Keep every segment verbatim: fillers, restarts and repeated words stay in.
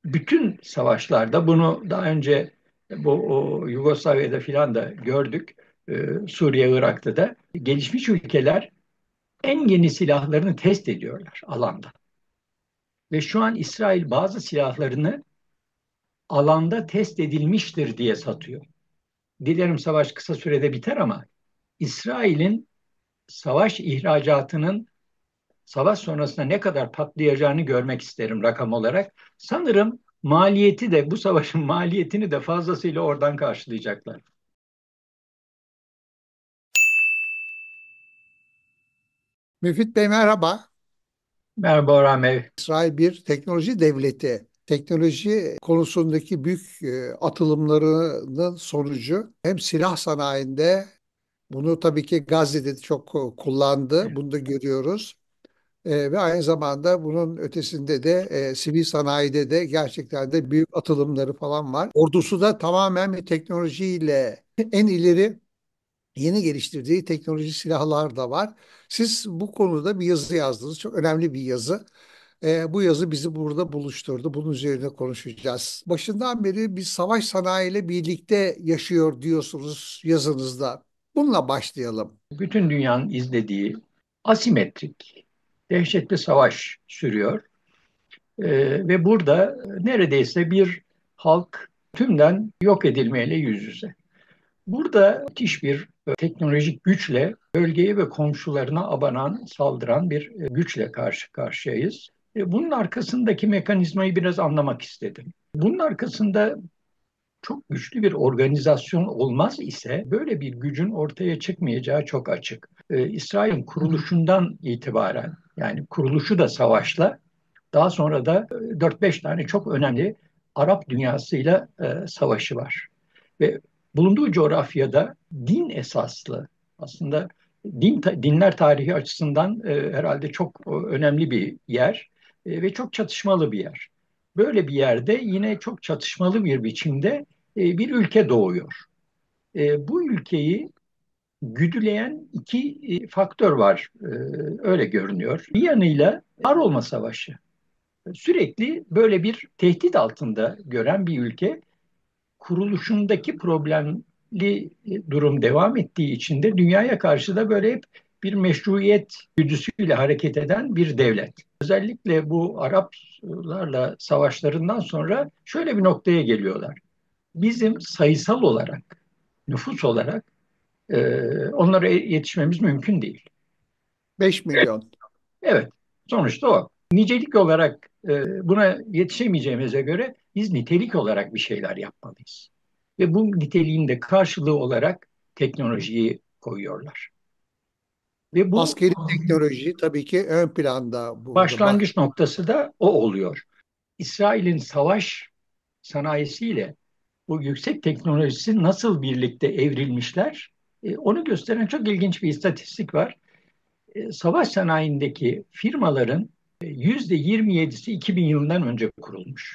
bütün savaşlarda bunu daha önce bu o, Yugoslavya'da filan da gördük. Ee, Suriye, Irak'ta da gelişmiş ülkeler en yeni silahlarını test ediyorlar alanda. Ve şu an İsrail bazı silahlarını alanda test edilmiştir diye satıyor. Dilerim savaş kısa sürede biter ama İsrail'in savaş ihracatının savaş sonrasında ne kadar patlayacağını görmek isterim rakam olarak. Sanırım maliyeti de bu savaşın maliyetini de fazlasıyla oradan karşılayacaklar. Müfit Bey merhaba. Merhaba Orhan Bey. İsrail bir teknoloji devleti. Teknoloji konusundaki büyük e, atılımlarının sonucu hem silah sanayinde bunu tabii ki Gazze'de çok e, kullandı. Bunu da görüyoruz. E, ve aynı zamanda bunun ötesinde de e, sivil sanayide de gerçekten de büyük atılımları falan var. Ordusu da tamamen bir teknolojiyle en ileri yeni geliştirdiği teknoloji silahlar da var. Siz bu konuda bir yazı yazdınız. Çok önemli bir yazı. Ee, bu yazı bizi burada buluşturdu. Bunun üzerine konuşacağız. Başından beri bir savaş sanayiyle birlikte yaşıyor diyorsunuz yazınızda. Bununla başlayalım. Bütün dünyanın izlediği asimetrik, dehşetli savaş sürüyor. Ee, ve burada neredeyse bir halk tümden yok edilmeyle yüz yüze. Burada müthiş bir teknolojik güçle bölgeye ve komşularına abanan, saldıran bir e, güçle karşı karşıyayız. E, Bunun arkasındaki mekanizmayı biraz anlamak istedim. Bunun arkasında çok güçlü bir organizasyon olmaz ise böyle bir gücün ortaya çıkmayacağı çok açık. E, İsrail'in kuruluşundan itibaren, yani kuruluşu da savaşla, daha sonra da e, dört beş tane çok önemli Arap dünyasıyla e, savaşı var. Ve bulunduğu coğrafyada din esaslı, aslında din dinler tarihi açısından e, herhalde çok e, önemli bir yer e, ve çok çatışmalı bir yer. Böyle bir yerde yine çok çatışmalı bir biçimde e, bir ülke doğuyor. E, bu ülkeyi güdüleyen iki e, faktör var, e, öyle görünüyor. Bir yanıyla var olma savaşı. Sürekli böyle bir tehdit altında gören bir ülke, kuruluşundaki problemli durum devam ettiği için de dünyaya karşı da böyle hep bir meşruiyet güdüsüyle hareket eden bir devlet. Özellikle bu Araplarla savaşlarından sonra şöyle bir noktaya geliyorlar. Bizim sayısal olarak, nüfus olarak e, onlara yetişmemiz mümkün değil. beş milyon. Evet, sonuçta o. Nicelik olarak e, buna yetişemeyeceğimize göre biz nitelik olarak bir şeyler yapmalıyız. Ve bu niteliğin de karşılığı olarak teknolojiyi koyuyorlar. Ve bu Askeri teknoloji tabii ki ön planda burada. Bak, başlangıç noktası da o oluyor. İsrail'in savaş sanayisiyle bu yüksek teknolojisi nasıl birlikte evrilmişler? E, onu gösteren çok ilginç bir istatistik var. E, savaş sanayindeki firmaların e, yüzde yirmi yedisi iki bin yılından önce kurulmuş.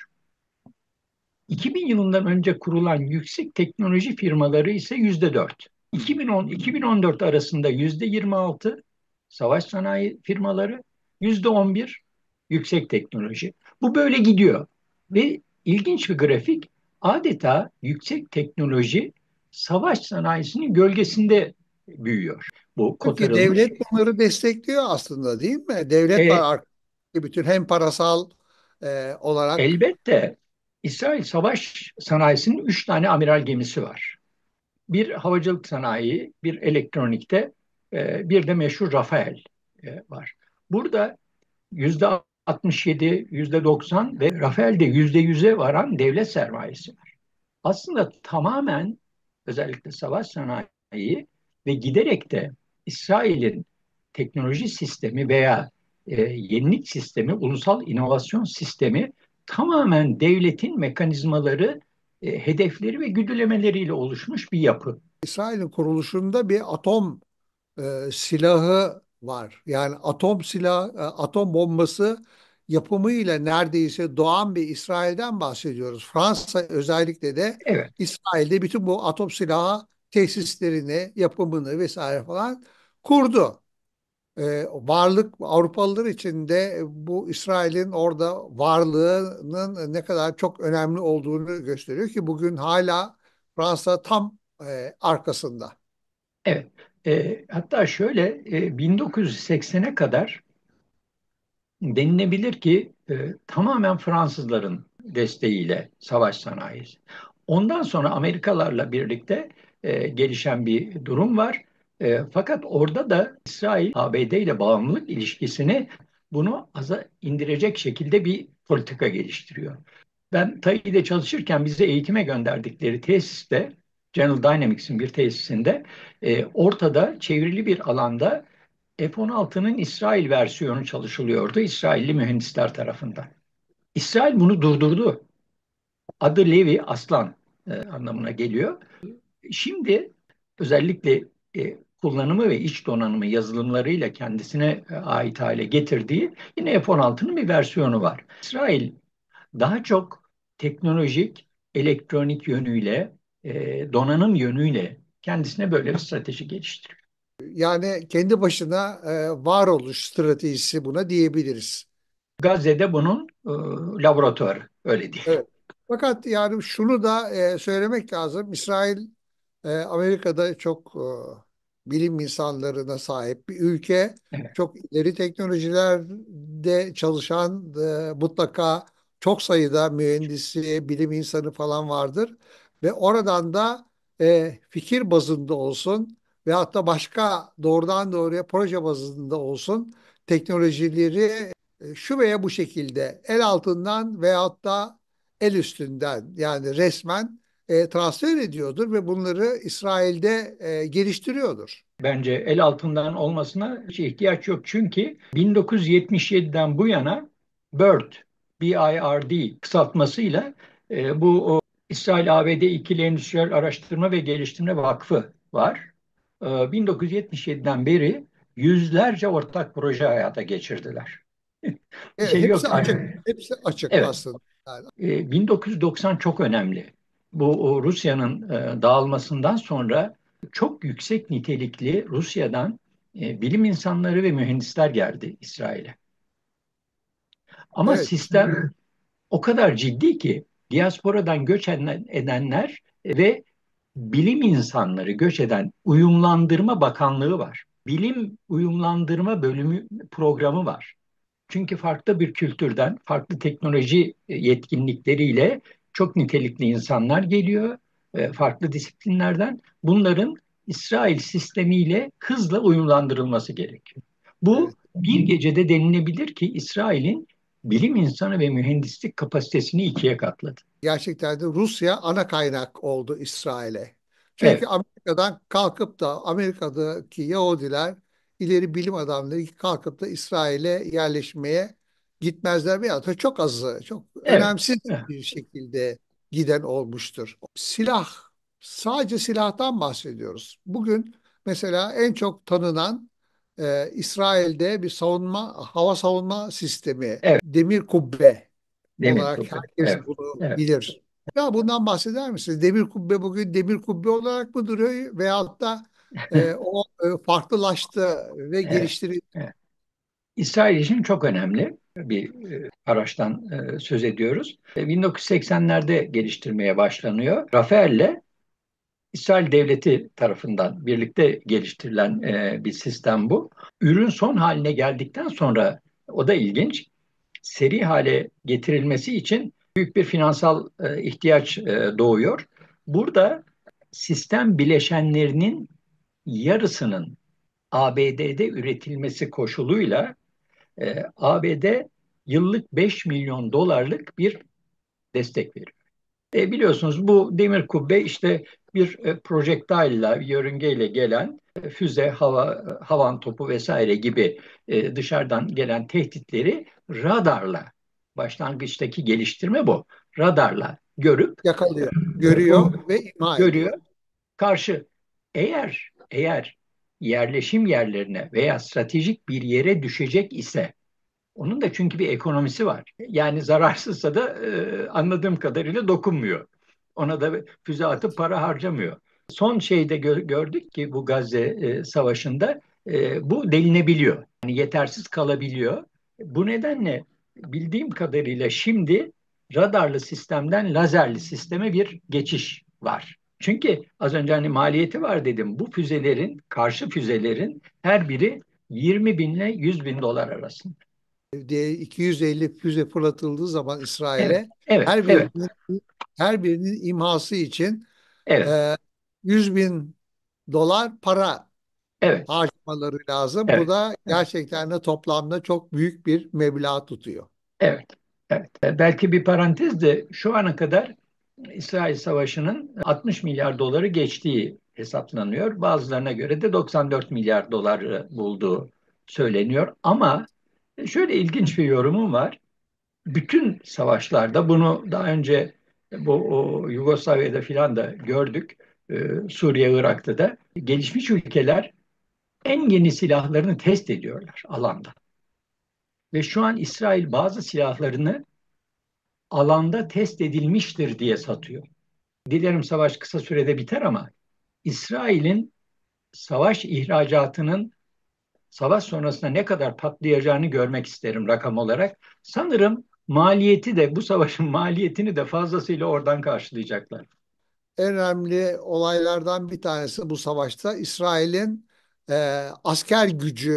iki bin yılından önce kurulan yüksek teknoloji firmaları ise yüzde dört. iki bin on iki bin on dört arasında yüzde yirmi altı savaş sanayi firmaları, yüzde on bir yüksek teknoloji. Bu böyle gidiyor ve ilginç bir grafik, adeta yüksek teknoloji savaş sanayisinin gölgesinde büyüyor. Bu çünkü kotarılmış. devlet bunları destekliyor aslında değil mi? Devlet var E, arkada. Bütün hem parasal e, olarak. Elbette İsrail savaş sanayisinin üç tane amiral gemisi var. Bir havacılık sanayi, bir elektronikte, e, bir de meşhur Rafael e, var. Burada yüzde altmış yedi, yüzde doksan ve Rafael'de yüzde yüze varan devlet sermayesi var. Aslında tamamen özellikle savaş sanayi ve giderek de İsrail'in teknoloji sistemi veya e, yenilik sistemi, ulusal inovasyon sistemi tamamen devletin mekanizmaları, e, hedefleri ve güdülemeleriyle oluşmuş bir yapı. İsrail'in kuruluşunda bir atom e, silahı var. Yani atom silah, e, atom bombası yapımıyla neredeyse doğan bir İsrail'den bahsediyoruz. Fransa özellikle de Evet, İsrail'de bütün bu atom silahı tesislerini, yapımını vesaire falan kurdu. e, varlık Avrupalılar için de bu İsrail'in orada varlığının ne kadar çok önemli olduğunu gösteriyor ki bugün hala Fransa tam e, arkasında. Evet. E, hatta şöyle e, bin dokuz yüz seksene kadar denilebilir ki e, tamamen Fransızların desteğiyle savaş sanayisi. Ondan sonra Amerikalarla birlikte e, gelişen bir durum var. E, fakat orada da İsrail A B D ile bağımlılık ilişkisini bunu aza indirecek şekilde bir politika geliştiriyor. Ben TAİ'de çalışırken bizi eğitime gönderdikleri tesiste, General Dynamics'in bir tesisinde e, ortada çevrili bir alanda F on altının İsrail versiyonu çalışılıyordu İsrailli mühendisler tarafından. İsrail bunu durdurdu. Adı Levi Aslan e, anlamına geliyor. Şimdi özellikle e, kullanımı ve iç donanımı yazılımlarıyla kendisine e, ait hale getirdiği yine F on altının bir versiyonu var. İsrail daha çok teknolojik, elektronik yönüyle, e, donanım yönüyle kendisine böyle bir strateji geliştiriyor. Yani kendi başına e, varoluş stratejisi buna diyebiliriz. Gazze'de bunun e, laboratuvarı, öyle diyelim. Evet. Fakat yani şunu da e, söylemek lazım. İsrail e, Amerika'da çok e, bilim insanlarına sahip bir ülke. Evet. Çok ileri teknolojilerde çalışan e, mutlaka çok sayıda mühendisi, bilim insanı falan vardır. Ve oradan da e, fikir bazında olsun ve hatta başka doğrudan doğruya proje bazında olsun teknolojileri e, şu veya bu şekilde el altından veyahut da el üstünden yani resmen e, transfer ediyordur ve bunları İsrail'de e, geliştiriyordur. Bence el altından olmasına hiç ihtiyaç yok. Çünkü bin dokuz yüz yetmiş yediden bu yana BIRD, B I R D kısaltmasıyla e, bu o, İsrail A B D İkili Endüstriyel Araştırma ve Geliştirme Vakfı var. E, bin dokuz yüz yetmiş yediden beri yüzlerce ortak proje hayata geçirdiler. Bir Evet, şey hepsi yok. açık. Hepsi açık Evet. aslında. Yani, E, bin dokuz yüz doksan çok önemli. Bu o Rusya'nın e, dağılmasından sonra çok yüksek nitelikli Rusya'dan e, bilim insanları ve mühendisler geldi İsrail'e. Ama evet, sistem o kadar ciddi ki diasporadan göç eden- edenler ve bilim insanları göç eden Uyumlandırma Bakanlığı var. Bilim Uyumlandırma Bölümü programı var. Çünkü farklı bir kültürden, farklı teknoloji e, yetkinlikleriyle çok nitelikli insanlar geliyor, e, farklı disiplinlerden. Bunların İsrail sistemiyle hızla uyumlandırılması gerekiyor. Bu evet. bir gecede denilebilir ki İsrail'in bilim insanı ve mühendislik kapasitesini ikiye katladı. Gerçekten de Rusya ana kaynak oldu İsrail'e. Çünkü Evet, Amerika'dan kalkıp da Amerika'daki Yahudiler ileri bilim adamları kalkıp da İsrail'e yerleşmeye gitmezler veya da çok azı, çok evet, önemsiz evet, bir şekilde giden olmuştur. Silah, sadece silahtan bahsediyoruz. Bugün mesela en çok tanınan e, İsrail'de bir savunma, hava savunma sistemi, evet. demir kubbe Demir olarak kubbe. herkes Evet, bunu evet. bilir. Ya bundan bahseder misiniz? Demir kubbe bugün demir kubbe olarak mı duruyor veyahut da e, o e, farklılaştı ve Evet, geliştirildi? evet. İsrail için çok önemli bir e, araçtan e, söz ediyoruz. E, bin dokuz yüz seksenlerde geliştirmeye başlanıyor. Rafael'le İsrail Devleti tarafından birlikte geliştirilen e, bir sistem bu. Ürün son haline geldikten sonra o da ilginç. Seri hale getirilmesi için büyük bir finansal e, ihtiyaç e, doğuyor. Burada sistem bileşenlerinin yarısının A B D'de üretilmesi koşuluyla e, A B D yıllık beş milyon dolarlık bir destek veriyor. E, biliyorsunuz bu demir kubbe işte bir e, projektille, yörüngeyle gelen e, füze, hava, havan topu vesaire gibi e, dışarıdan gelen tehditleri radarla, başlangıçtaki geliştirme bu. Radarla görüp Yakalıyor, e, bu görüyor ve imha ediyor. görüyor. Karşı eğer eğer yerleşim yerlerine veya stratejik bir yere düşecek ise onun da çünkü bir ekonomisi var. Yani zararsızsa da e, anladığım kadarıyla dokunmuyor. Ona da füze atıp Evet. para harcamıyor. Son şeyde gö- gördük ki bu Gazze e, Savaşı'nda e, bu delinebiliyor. Yani yetersiz kalabiliyor. Bu nedenle bildiğim kadarıyla şimdi radarlı sistemden lazerli sisteme bir geçiş var. Çünkü az önce hani maliyeti var dedim. Bu füzelerin, karşı füzelerin her biri yirmi bin ile yüz bin dolar arasında. Diye iki yüz elli füze fırlatıldığı zaman Evet, İsrail'e evet, her evet, birinin her birinin imhası için evet, e, yüz bin dolar para evet, harcamaları lazım. Bu evet, da evet. gerçekten de toplamda çok büyük bir meblağ tutuyor. Evet, evet. E, Belki bir parantez de şu ana kadar İsrail Savaşı'nın altmış milyar doları geçtiği hesaplanıyor. Bazılarına göre de doksan dört milyar doları bulduğu söyleniyor. Ama şöyle ilginç bir yorumum var. Bütün savaşlarda bunu daha önce bu o, Yugoslavya'da filan da gördük. Ee, Suriye, Irak'ta da gelişmiş ülkeler en yeni silahlarını test ediyorlar alanda. Ve şu an İsrail bazı silahlarını alanda test edilmiştir diye satıyor. Dilerim savaş kısa sürede biter ama İsrail'in savaş ihracatının savaş sonrasında ne kadar patlayacağını görmek isterim rakam olarak. Sanırım maliyeti de bu savaşın maliyetini de fazlasıyla oradan karşılayacaklar. En önemli olaylardan bir tanesi bu savaşta İsrail'in e, asker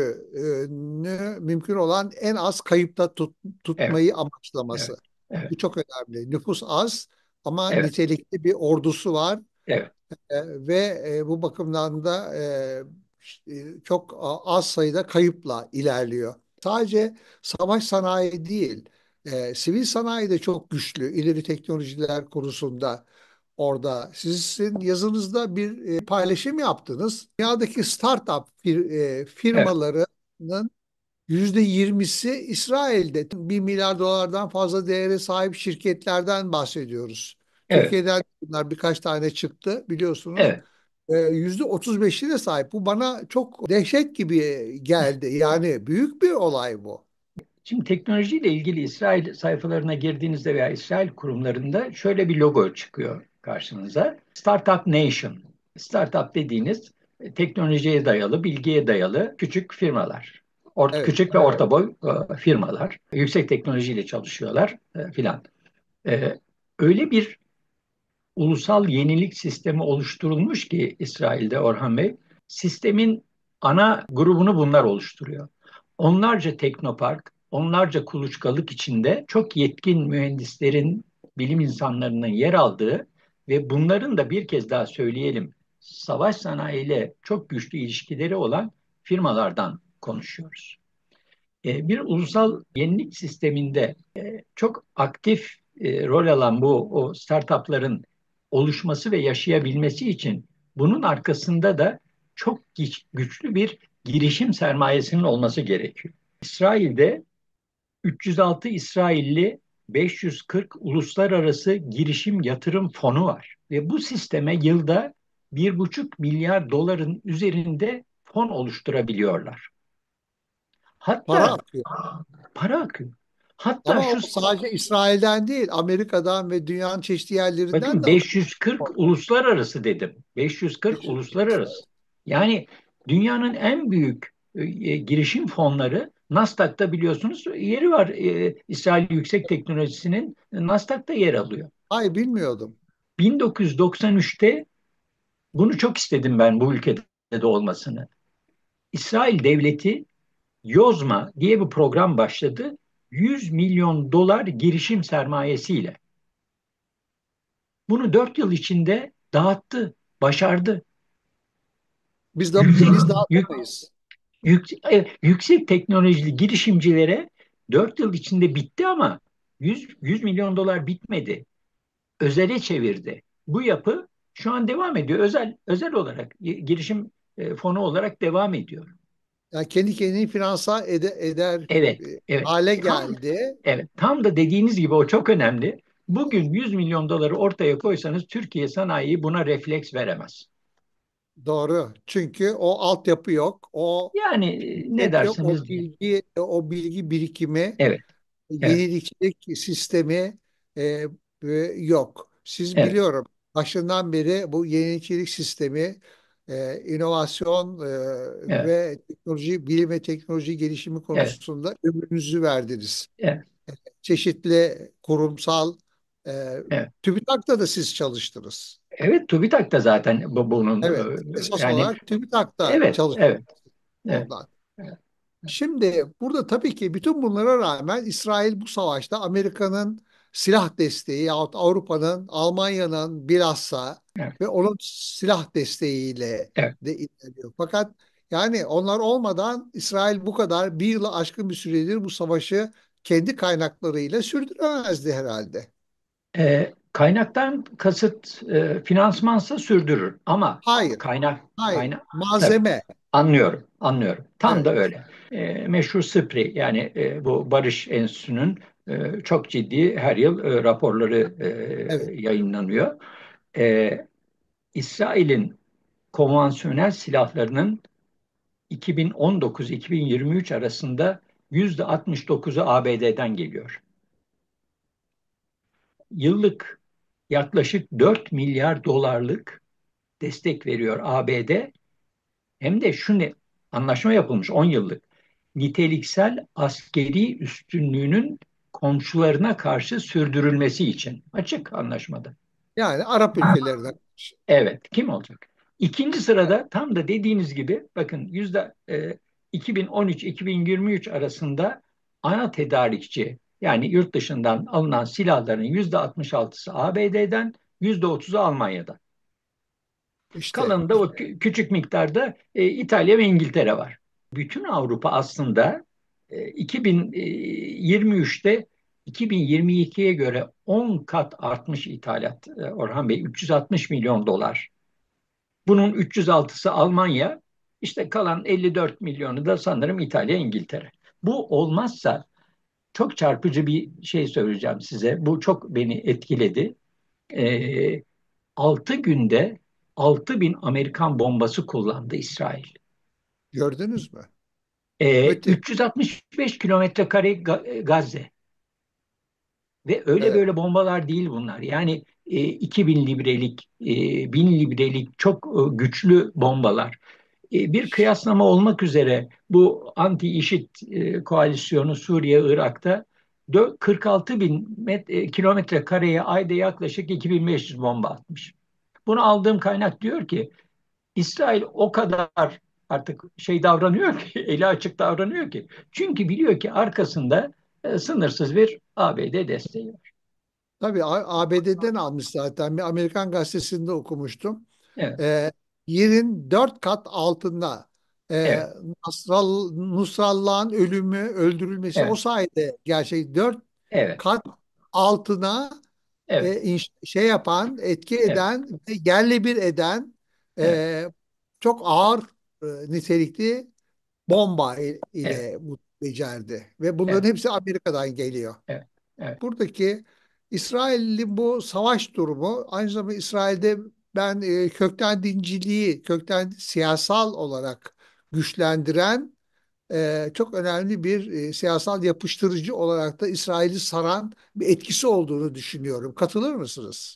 gücünü mümkün olan en az kayıpta tut- Evet, tutmayı evet, amaçlaması. evet, Bu çok önemli. Nüfus az ama evet, nitelikli bir ordusu var. evet, E, ve e, bu bakımdan da e, işte, çok az sayıda kayıpla ilerliyor. Sadece savaş sanayi değil, e, sivil sanayi de çok güçlü ileri teknolojiler konusunda orada. Sizin yazınızda bir e, paylaşım yaptınız. Dünyadaki startup fir, e, evet, firmalarının yüzde yirmisi İsrail'de. Bir milyar dolardan fazla değere sahip şirketlerden bahsediyoruz. evet, Türkiye'den bunlar birkaç tane çıktı biliyorsunuz. evet. Ee, yüzde otuz beşine sahip. Bu bana çok dehşet gibi geldi. Yani büyük bir olay bu. Şimdi teknolojiyle ilgili İsrail sayfalarına girdiğinizde veya İsrail kurumlarında şöyle bir logo çıkıyor karşınıza. Startup Nation. Startup dediğiniz e, teknolojiye dayalı, bilgiye dayalı küçük firmalar. Ort, Evet. küçük ve orta boy e, firmalar. Yüksek teknolojiyle çalışıyorlar e, filan. E, öyle bir ulusal yenilik sistemi oluşturulmuş ki İsrail'de Orhan Bey, sistemin ana grubunu bunlar oluşturuyor. Onlarca teknopark, onlarca kuluçkalık içinde çok yetkin mühendislerin, bilim insanlarının yer aldığı ve bunların da bir kez daha söyleyelim, savaş sanayiyle çok güçlü ilişkileri olan firmalardan konuşuyoruz. E, bir ulusal yenilik sisteminde e, çok aktif e, rol alan bu o startupların oluşması ve yaşayabilmesi için bunun arkasında da çok güçlü bir girişim sermayesinin olması gerekiyor. İsrail'de üç yüz altı İsrailli beş yüz kırk uluslararası girişim yatırım fonu var ve bu sisteme yılda bir buçuk milyar doların üzerinde fon oluşturabiliyorlar. Para Hatta akıyor. para akıyor. Hatta Ama şu o sadece İsrail'den değil, Amerika'dan ve dünyanın çeşitli yerlerinden bakın de akıyor. beş yüz kırk uluslararası dedim. beş yüz kırk uluslararası. Yani dünyanın en büyük e, e, girişim fonları Nasdaq'ta biliyorsunuz yeri var. E, İsrail Yüksek Teknolojisi'nin Nasdaq'ta yer alıyor. Ay bilmiyordum. bin dokuz yüz doksan üçte bunu çok istedim ben bu ülkede de olmasını. İsrail devleti Yozma diye bir program başladı. yüz milyon dolar girişim sermayesiyle. Bunu dört yıl içinde dağıttı, başardı. Biz de Yüksek, biz yük, dağıtamayız. yük, evet, yüksek teknolojili girişimcilere dört yıl içinde bitti ama yüz, yüz milyon dolar bitmedi. Özele çevirdi. Bu yapı şu an devam ediyor. Özel özel olarak girişim e, fonu olarak devam ediyor. Yani kendi kendini finanse ede- eder Evet, e, evet. hale Tam geldi. evet, tam da dediğiniz gibi o çok önemli. Bugün yüz milyon doları ortaya koysanız Türkiye sanayi buna refleks veremez. Doğru. Çünkü o altyapı yok. O Yani e, ne hizmet yok. O dersiniz? bilgi, o bilgi birikimi, Evet, evet, yenilikçilik sistemi e, e, yok. Siz evet, biliyorum başından beri bu yenilikçilik sistemi e, inovasyon e, Evet, ve teknoloji, bilim ve teknoloji gelişimi evet, konusunda ömrünüzü verdiniz. evet, Çeşitli kurumsal, e, evet. TÜBİTAK'ta da siz çalıştınız. Evet, TÜBİTAK da zaten bu, bunun Evet, e, esas yani olarak TÜBİTAK'ta evet, çalıştınız evet, evet, ondan. evet, Şimdi burada tabii ki bütün bunlara rağmen İsrail bu savaşta Amerika'nın silah desteği yahut Avrupa'nın, Almanya'nın bilhassa evet, ve onun silah desteğiyle evet. de ilerliyor. Fakat yani onlar olmadan İsrail bu kadar bir yılı aşkın bir süredir bu savaşı kendi kaynaklarıyla sürdüremezdi herhalde. E, kaynaktan kasıt e, finansmansa sürdürür ama Hayır, kaynak hayır. kaynak tabii Malzeme. anlıyorum, anlıyorum. Tam da Evet, öyle. E, meşhur SIPRI yani e, bu Barış Enstitüsü'nün e, çok ciddi her yıl e, raporları evet. e, yayınlanıyor. E, İsrail'in konvansiyonel silahlarının iki bin on dokuz-iki bin yirmi üç arasında yüzde altmış dokuzu A B D'den geliyor. Yıllık yaklaşık dört milyar dolarlık destek veriyor A B D. Hem de şu ne, anlaşma yapılmış on yıllık. Niteliksel askeri üstünlüğünün komşularına karşı sürdürülmesi için. Açık anlaşmada. Yani Arap ülkelerine karşı. Evet, kim olacak? İkinci sırada tam da dediğiniz gibi bakın yüzde e, iki bin on üç-iki bin yirmi üç arasında ana tedarikçi yani yurt dışından alınan silahların yüzde altmış altısı A B D'den, yüzde otuzu Almanya'dan. İşte, Kalanında o kü- küçük miktarda e, İtalya ve İngiltere var. Bütün Avrupa aslında e, iki bin yirmi üçte iki bin yirmi ikiye göre on kat artmış ithalat. E, Orhan Bey üç yüz altmış milyon dolar. Bunun üç yüz altısı Almanya, işte kalan elli dört milyonu da sanırım İtalya, İngiltere. Bu olmazsa çok çarpıcı bir şey söyleyeceğim size. Bu çok beni etkiledi. E, altı günde altı bin Amerikan bombası kullandı İsrail. gördünüz mü? Ee, Müthiş. üç yüz altmış beş kilometre kare Gazze ve öyle Evet. böyle bombalar değil bunlar. Yani e, iki bin librelik, e, bin librelik çok e, güçlü bombalar. E, bir kıyaslama olmak üzere bu anti-IŞİD e, koalisyonu Suriye, Irak'ta kırk altı bin met, e, kilometre kareye ayda yaklaşık iki bin beş yüz bomba atmış. Bunu aldığım kaynak diyor ki İsrail o kadar artık şey davranıyor ki, eli açık davranıyor ki. Çünkü biliyor ki arkasında e, sınırsız bir A B D desteği var. Tabii A- ABD'den almış zaten. Bir Amerikan gazetesinde okumuştum. Evet, Ee, Yerin dört kat altında e, evet, Nasral, Nusrallah'ın ölümü, öldürülmesi o evet, sayede gerçek dört evet, kat altına evet, e, inş- şey yapan, etki evet, eden ve yerle bir eden evet, e, çok ağır e, nitelikli bomba i- evet, ile bu becerdi. Ve bunların evet, hepsi Amerika'dan geliyor. evet, evet, Buradaki İsrail'in bu savaş durumu aynı zamanda İsrail'de ben e, kökten dinciliği, kökten siyasal olarak güçlendiren e, çok önemli bir e, siyasal yapıştırıcı olarak da İsrail'i saran bir etkisi olduğunu düşünüyorum. Katılır mısınız?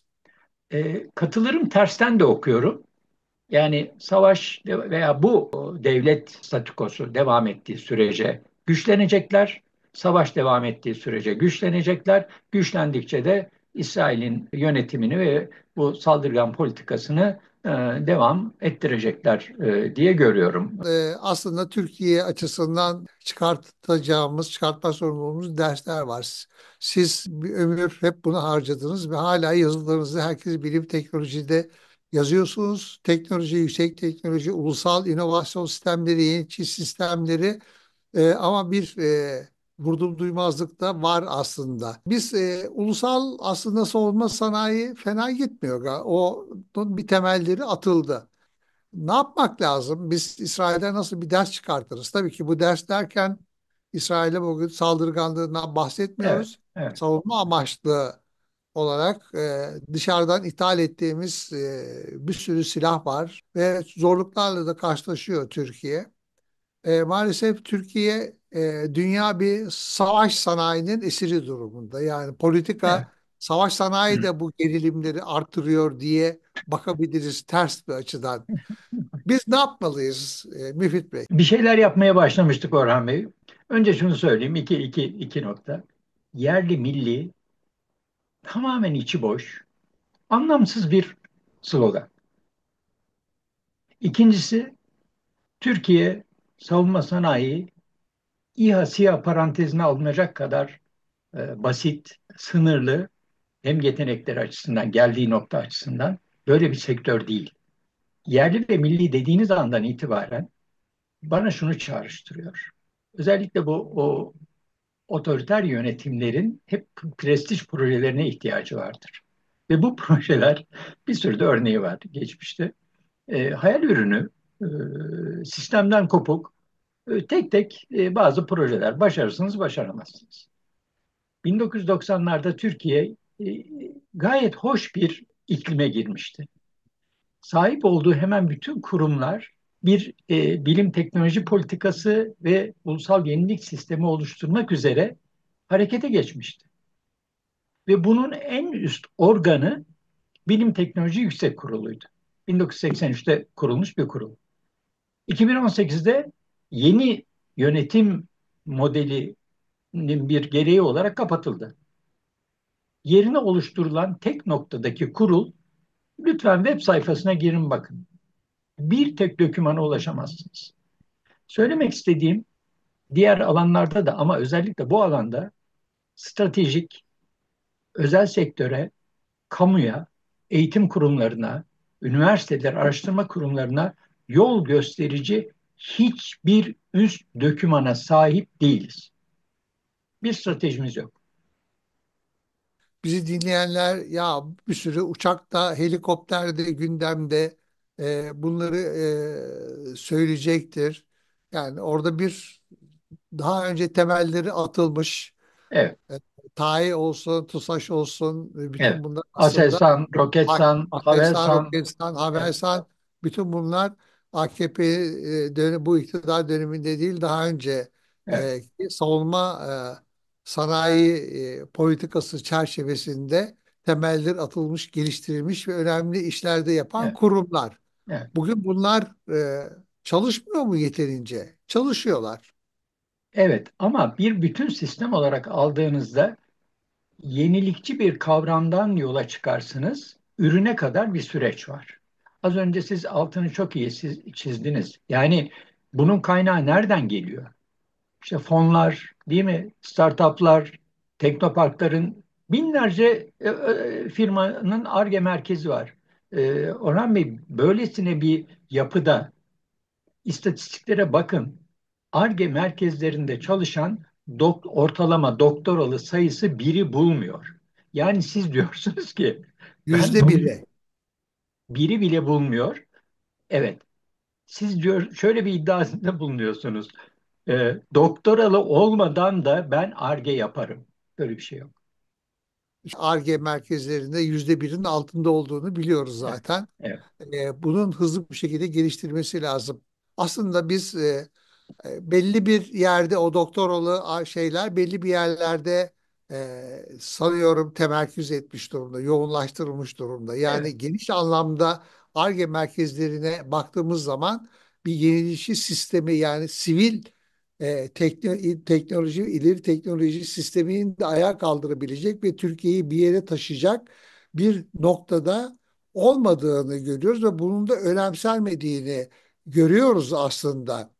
E, katılırım, tersten de okuyorum. Yani savaş veya bu devlet statükosu devam ettiği sürece güçlenecekler. Savaş devam ettiği sürece güçlenecekler. Güçlendikçe de İsrail'in yönetimini ve bu saldırgan politikasını e, devam ettirecekler e, diye görüyorum. E, aslında Türkiye açısından çıkartacağımız, çıkartma sorumluluğumuz dersler var. Siz bir ömür hep bunu harcadınız ve hala yazılarınızı herkes bilim teknolojide yazıyorsunuz. Teknoloji, yüksek teknoloji, ulusal inovasyon sistemleri, yenilikçi sistemleri e, ama bir e, vurdum duymazlık da var aslında. Biz e, ulusal aslında savunma sanayi fena gitmiyor. O onun bir temelleri atıldı. Ne yapmak lazım? Biz İsrail'de nasıl bir ders çıkartırız? Tabii ki bu ders derken İsrail'e bugün saldırganlığından Evet, bahsetmiyoruz. evet, Savunma amaçlı olarak e, dışarıdan ithal ettiğimiz e, bir sürü silah var ve zorluklarla da karşılaşıyor Türkiye. E, maalesef Türkiye e, dünya bir savaş sanayinin esiri durumunda. Yani politika evet, savaş sanayi Hı. de bu gerilimleri artırıyor diye bakabiliriz ters bir açıdan. Biz ne yapmalıyız e, Müfit Bey? Bir şeyler yapmaya başlamıştık Orhan Bey. Önce şunu söyleyeyim. İki, iki, iki nokta. Yerli milli tamamen içi boş, anlamsız bir slogan. İkincisi, Türkiye savunma sanayi İHA SİHA parantezine alınacak kadar e, basit, sınırlı, hem yetenekleri açısından, geldiği nokta açısından böyle bir sektör değil. Yerli ve milli dediğiniz andan itibaren bana şunu çağrıştırıyor. Özellikle bu o otoriter yönetimlerin hep prestij projelerine ihtiyacı vardır. Ve bu projeler bir sürü de örneği var geçmişte. E, hayal ürünü, e, sistemden kopuk, e, tek tek e, bazı projeler başarırsınız, başaramazsınız. bin dokuz yüz doksanlarda Türkiye e, gayet hoş bir iklime girmişti. Sahip olduğu hemen bütün kurumlar bir e, bilim teknoloji politikası ve ulusal yenilik sistemi oluşturmak üzere harekete geçmişti. Ve bunun en üst organı Bilim Teknoloji Yüksek Kurulu'ydu. bin dokuz yüz seksen üçte kurulmuş bir kurul. iki bin on sekizde yeni yönetim modelinin bir gereği olarak kapatıldı. Yerine oluşturulan tek noktadaki kurul, lütfen web sayfasına girin bakın. Bir tek dokümana ulaşamazsınız. Söylemek istediğim, diğer alanlarda da ama özellikle bu alanda stratejik, özel sektöre, kamuya, eğitim kurumlarına, üniversiteler, araştırma kurumlarına yol gösterici hiçbir üst dokümana sahip değiliz. Bir stratejimiz yok. Bizi dinleyenler ya bir sürü uçakta, helikopterde gündemde e, bunları e, söyleyecektir. Yani orada bir daha önce temelleri atılmış Evet, e, TAI olsun, TUSAŞ olsun e, evet. bütün bunlar aslında Aselsan, A- Roketsan, Aselsan, Havelsan, Roketsan, evet, Havelsan bütün bunlar A K P e, dönem, bu iktidar döneminde değil daha önce evet, e, savunma e, sanayi e, politikası çerçevesinde temelleri atılmış, geliştirilmiş ve önemli işlerde yapan evet, kurumlar. evet. Bugün bunlar e, çalışmıyor mu yeterince? Çalışıyorlar. Evet, ama bir bütün sistem olarak aldığınızda yenilikçi bir kavramdan yola çıkarsınız. Ürüne kadar bir süreç var. Az önce siz altını çok iyi siz çizdiniz. Yani bunun kaynağı nereden geliyor? İşte fonlar, değil mi? Startuplar, teknoparkların binlerce e, e, firmanın Ar-Ge merkezi var. E, Orhan Bey, böylesine bir yapıda istatistiklere bakın. Ar-Ge merkezlerinde çalışan dok ortalama doktoralı sayısı biri bulmuyor. Yani siz diyorsunuz ki ben Yüzde bunu biri. biri bile bulmuyor. Evet, siz diyor şöyle bir iddiasında bulunuyorsunuz. E, doktoralı olmadan da ben Ar-Ge yaparım. Böyle bir şey yok. Ar-Ge merkezlerinde yüzde birin altında olduğunu biliyoruz Evet, zaten. evet, E, bunun hızlı bir şekilde geliştirmesi lazım. Aslında biz e, e, belli bir yerde o doktoralı a- şeyler belli bir yerlerde e, sanıyorum temerküz etmiş durumda, yoğunlaştırılmış durumda. evet, Yani geniş anlamda Ar-Ge merkezlerine baktığımız zaman bir yenilikçi sistemi yani sivil e, tekno- teknoloji, ileri teknoloji sistemini de ayağa kaldırabilecek ve Türkiye'yi bir yere taşıyacak bir noktada olmadığını görüyoruz ve bunun da önemsenmediğini görüyoruz aslında.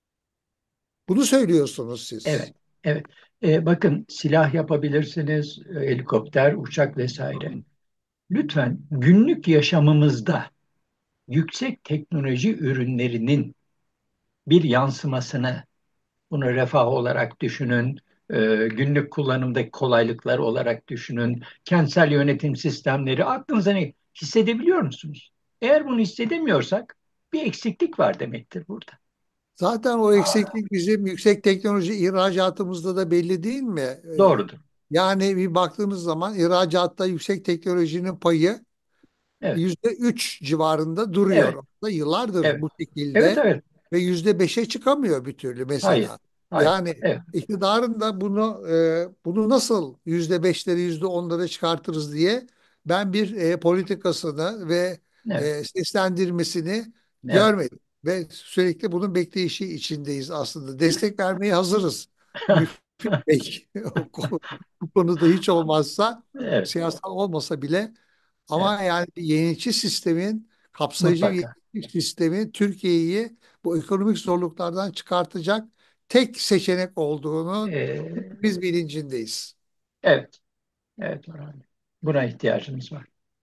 Bunu söylüyorsunuz siz. evet, evet. E, bakın silah yapabilirsiniz, e, helikopter, uçak vesaire. Lütfen günlük yaşamımızda yüksek teknoloji ürünlerinin bir yansımasını, bunu refah olarak düşünün, e, günlük kullanımdaki kolaylıklar olarak düşünün, kentsel yönetim sistemleri aklınıza ne hissedebiliyor musunuz? Eğer bunu hissedemiyorsak bir eksiklik var demektir burada. Zaten o eksiklik bizim yüksek teknoloji ihracatımızda da belli değil mi? Ee, Doğrudur. Yani bir baktığımız zaman ihracatta yüksek teknolojinin payı Evet, yüzde üç civarında duruyor. evet, Aslında yıllardır evet, bu evet, şekilde evet. ve yüzde beşe çıkamıyor bir türlü Hayır, mesela. Hayır. Yani Evet. iktidarın da bunu e, bunu nasıl yüzde beşleri yüzde onları çıkartırız diye ben bir e, politikasını ve Evet. e, seslendirmesini Evet. görmedim. Ve sürekli bunun bekleyişi içindeyiz aslında. Destek vermeye hazırız. Müfit Bey o konu- bu konuda hiç olmazsa Evet. siyasal olmasa bile Evet. ama yani bir yenilikçi sistemin kapsayıcı bir Mutlaka. yenilikçi sistemin Türkiye'yi bu ekonomik zorluklardan çıkartacak tek seçenek olduğunu Ee, biz bilincindeyiz. evet. Evet Orhan Bey. Buna ihtiyacımız var.